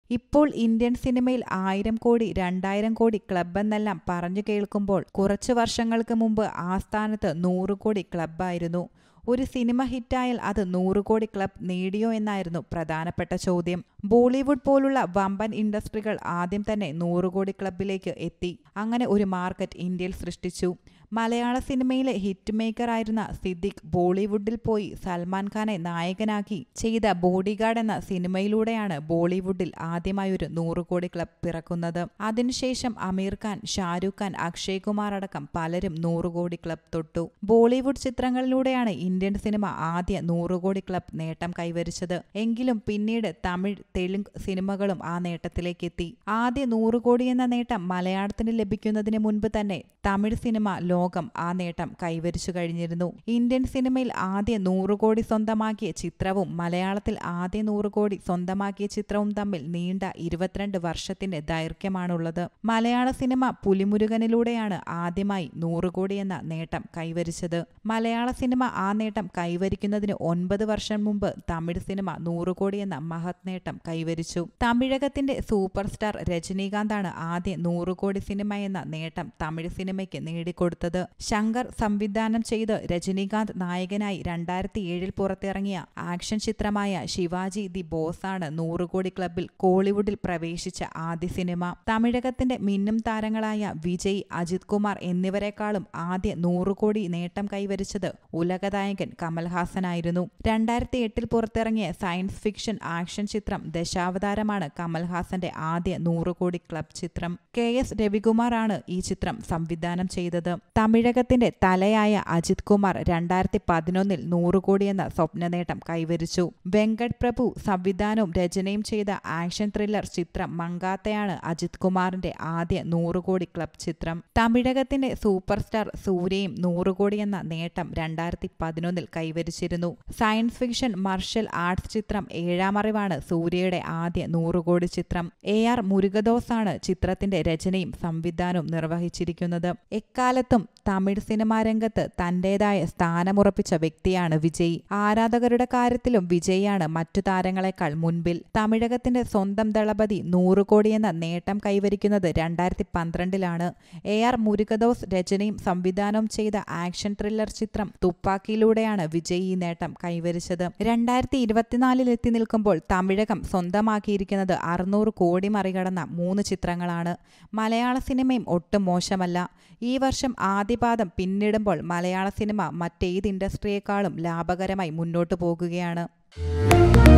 ഇപ്പോൾ ഇന്ത്യൻ സിനിമയിൽ 1000 കോടി 2000 കോടി ക്ലബ് എന്നെല്ലാം പറഞ്ഞു കേൾക്കുമ്പോൾ കുറച്ചു വർഷങ്ങൾക്ക് മുമ്പ് ആ സ്ഥാനത്ത് 100 കോടി ക്ലബ്ബായിരുന്നു. ഒരു സിനിമ ഹിറ്റായാൽ അത് 100 കോടി ക്ലബ് നേടിയോ എന്നായിരുന്നു പ്രധാനപ്പെട്ട ചോദ്യം. ബോളിവുഡ് പോലുള്ള വമ്പൻ ഇൻഡസ്ട്രികൾ ആദ്യം തന്നെ 100 കോടി ക്ലബിലേക്ക് എത്തി. അങ്ങനെ ഒരു മാർക്കറ്റ് ഇന്ത്യയിൽ സൃഷ്ടിച്ചു. മലയാള സിനിമയിലെ ഹിറ്റ് മേക്കർ ആയിരുന്ന സിദ്ദിഖ് ബോളിവുഡിൽ പോയി സൽമാൻ ഖാനെ നായകനാക്കി ചെയ്ത ബോഡിഗാർഡ് എന്ന സിനിമയിലൂടെയാണ് ബോളിവുഡിൽ ആദ്യമായി ഒരു 100 കോടി ക്ലബ് പിറക്കുന്നത്. അതിനുശേഷം അമീർ ഖാൻ, ഷാരൂഖ് ഖാൻ, അക്ഷയ് കുമാർ അടക്കം പലരും 100 കോടി ക്ലബ് തൊട്ടു. ബോളിവുഡ് ചിത്രങ്ങളിലൂടെയാണ് ഇന്ത്യൻ സിനിമ ആദ്യ 100 കോടി ക്ലബ് നേട്ടം കൈവരിച്ചത്. എങ്കിലും പിന്നീട് തമിഴ്, തെലുങ്ക് സിനിമകളും ആ നേട്ടത്തിലേക്കെത്തി. ആദ്യ 100 കോടി എന്ന നേട്ടം മലയാളത്തിന് ലഭിക്കുന്നതിന് മുൻപ് തന്നെ തമിഴ് സിനിമ ലോകം ആ നേട്ടം കൈവരിച്ചു കഴിഞ്ഞിരുന്നു. ഇന്ത്യൻ സിനിമയിൽ ആദ്യ 100 കോടി സ്വന്തമാക്കിയ ചിത്രവും മലയാളത്തിൽ ആദ്യ 100 കോടി സ്വന്തമാക്കിയ ചിത്രവും തമ്മിൽ നീണ്ട 22 വർഷത്തിന്റെ ദൈർഘ്യമാണുള്ളത്. മലയാള സിനിമ പുലിമുരുകനിലൂടെയാണ് ആദ്യമായി 100 കോടി എന്ന നേട്ടം കൈവരിച്ചത്. മലയാള സിനിമ ആ നേട്ടം കൈവരിക്കുന്നതിന് 9 വർഷം മുമ്പ് തമിഴ് സിനിമ 100 കോടി എന്ന മഹത് നേട്ടം കൈവരിച്ചു. തമിഴകത്തിന്റെ സൂപ്പർ സ്റ്റാർ രജനീകാന്താണ് ആദ്യ 100 കോടി സിനിമ എന്ന നേട്ടം തമിഴ് സിനിമയ്ക്ക് നേടിക്കൊടുത്തത്. ശങ്കർ സംവിധാനം ചെയ്ത് രജനീകാന്ത് നായകനായി 2007 പുറത്തിറങ്ങിയ ആക്ഷൻ ചിത്രമായ ശിവാജി ദി ബോസാണ് 100 കോടി ക്ലബിൽ കോളിവുഡിൽ പ്രവേശിച്ച ആദ്യ സിനിമ. തമിഴകത്തിന്റെ മിന്നും താരങ്ങളായ വിജയ്, അജിത് കുമാർ എന്നിവരെക്കാളും ആദ്യ 100 കോടി നേട്ടം കൈവരിച്ചത് ഉലകനായകൻ കമൽഹാസനായിരുന്നു. 2008 പുറത്തിറങ്ങിയ സയൻസ് ഫിക്ഷൻ ആക്ഷൻ ചിത്രം ദശാവതാരമാണ് കമൽഹാസന്റെ ആദ്യ 100 കോടി ക്ലബ് ചിത്രം. KS രവികുമാർ ആണ് ഈ ചിത്രം സംവിധാനം ചെയ്തത്. തമിഴകത്തിന്റെ തലയായ അജിത് കുമാർ 2011 100 കോടി എന്ന സ്വപ്ന നേട്ടം കൈവരിച്ചു. വെങ്കട് പ്രഭു സംവിധാനവും രചനയും ചെയ്ത ആക്ഷൻ ത്രില്ലർ ചിത്രം മങ്കാത്തയാണ് അജിത് കുമാറിന്റെ ആദ്യ 100 കോടി ക്ലബ് ചിത്രം. തമിഴകത്തിന്റെ സൂപ്പർ സ്റ്റാർ സൂര്യയും 100 കോടി എന്ന നേട്ടം 2011 കൈവരിച്ചിരുന്നു. സയൻസ് ഫിക്ഷൻ മാർഷൽ ആർട്സ് ചിത്രം ഏഴാം അറിവാണ് സൂര്യയുടെ ആദ്യ 100 കോടി ചിത്രം. AR മുരുകദോസ് ആണ് ചിത്രത്തിന്റെ രചനയും സംവിധാനവും നിർവഹിച്ചിരിക്കുന്നത്. എക്കാലത്തും തമിഴ് സിനിമാ രംഗത്ത് തന്റേതായ സ്ഥാനമുറപ്പിച്ച വ്യക്തിയാണ് വിജയ്. ആരാധകരുടെ കാര്യത്തിലും വിജയാണ് മറ്റു താരങ്ങളെക്കാൾ മുൻപിൽ. തമിഴകത്തിന്റെ സ്വന്തം ദളപതി 100 കോടി എന്ന നേട്ടം കൈവരിക്കുന്നത് 2012 AR മുരുകദോസ് രചനയും സംവിധാനവും ചെയ്ത ആക്ഷൻ ത്രില്ലർ ചിത്രം തുപ്പാക്കിയിലൂടെയാണ് വിജയ് ഈ നേട്ടം കൈവരിച്ചത്. 2024 എത്തി നിൽക്കുമ്പോൾ തമിഴകം സ്വന്തമാക്കിയിരിക്കുന്നത് 600 കോടി മറികടന്ന 3 ചിത്രങ്ങളാണ്. മലയാള സിനിമയും ഒട്ടും മോശമല്ല. ഈ വർഷം ആദ്യപാദം പിന്നിടുമ്പോൾ മലയാള സിനിമ മറ്റേത് ഇൻഡസ്ട്രിയേക്കാളും ലാഭകരമായി മുന്നോട്ടു പോകുകയാണ്.